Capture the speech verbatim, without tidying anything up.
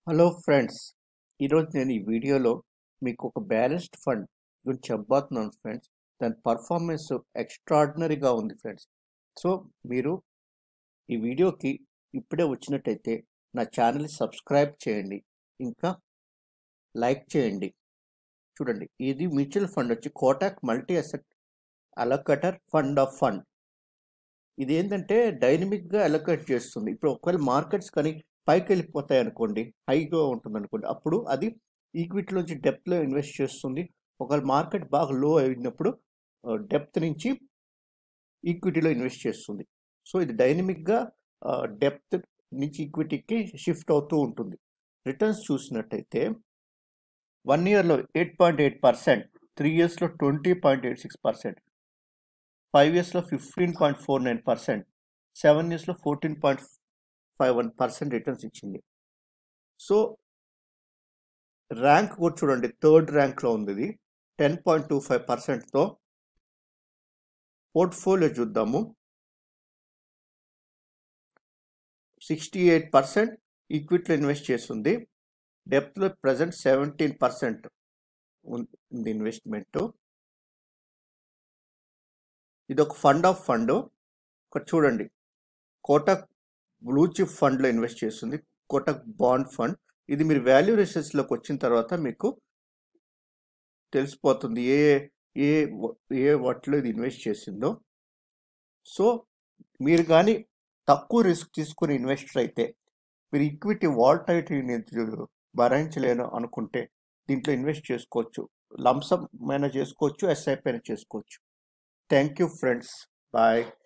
Hello friends, ఈరోజు నేను ఈ వీడియోలో మీకు ఒక బ్యాలెన్స్డ్ ఫండ్ గురించి చెప్పబోతున్నాను ఫ్రెండ్స్. దాని పర్ఫార్మెన్స్ ఎక్స్ట్రాడినరీగా ఉంది ఫ్రెండ్స్. సో మీరు ఈ వీడియోకి ఇప్పుడే వచ్చినట్టయితే నా ఛానల్ని సబ్స్క్రైబ్ చేయండి, ఇంకా లైక్ చేయండి. చూడండి, ఇది మ్యూచువల్ ఫండ్ వచ్చి Kotak multi asset allocator fund of fund. ఇది ఏంటంటే డైనమిక్గా అలొకేట్ చేస్తుంది. ఇప్పుడు ఒకవేళ మార్కెట్స్ కానీ పైకి వెళ్ళిపోతాయి అనుకోండి, హైగా ఉంటుంది అనుకోండి, అప్పుడు అది ఈక్విటీలోంచి డెప్త్లో ఇన్వెస్ట్ చేస్తుంది. ఒకవేళ మార్కెట్ బాగా లో అయినప్పుడు డెప్త్ నుంచి ఈక్విటీలో ఇన్వెస్ట్ చేస్తుంది. సో ఇది డైనమిక్గా డెప్త్ నుంచి ఈక్విటీకి షిఫ్ట్ అవుతూ ఉంటుంది. రిటర్న్స్ చూసినట్టయితే వన్ ఇయర్లో eight point eight percent three ఇయర్స్లో twenty point eight six percent five ఇయర్స్లో fifteen point four nine percent seven ఇయర్స్లో fourteen point five one percent returns ఇచ్చింది. సో ర్యాంక్ కూడా చూడండి, థర్డ్ ర్యాంక్లో ఉంది. ఇది టెన్ పాయింట్ టూ ఫైవ్ పర్సెంట్తో. పోర్ట్ఫోలియో చూద్దాము, సిక్స్టీ ఎయిట్ పర్సెంట్ ఈక్విటీలో ఇన్వెస్ట్ చేస్తుంది. డెప్త్లో ప్రజెంట్ సెవెంటీన్ పర్సెంట్ ఉంది ఇన్వెస్ట్మెంట్. ఇది ఒక ఫండ్ ఆఫ్ ఫండ్. ఇక్కడ చూడండి, కోటక్ బ్లూ చిప్ ఫండ్లో ఇన్వెస్ట్ చేస్తుంది, కోటక్ బాండ్ ఫండ్. ఇది మీరు వాల్యూ రీసెర్చ్లోకి వచ్చిన తర్వాత మీకు తెలిసిపోతుంది ఏ ఏ ఏ వాటిలో ఇది ఇన్వెస్ట్ చేసిందో. సో మీరు కానీ తక్కువ రిస్క్ తీసుకుని ఇన్వెస్టర్ అయితే, మీరు ఈక్విటీ వాల్టైలిటీని భరించలేను అనుకుంటే దీంట్లో ఇన్వెస్ట్ చేసుకోవచ్చు. లంసమ్ అయినా చేసుకోవచ్చు, ఎస్ఐపి అయినా చేసుకోవచ్చు. Thank you friends, bye.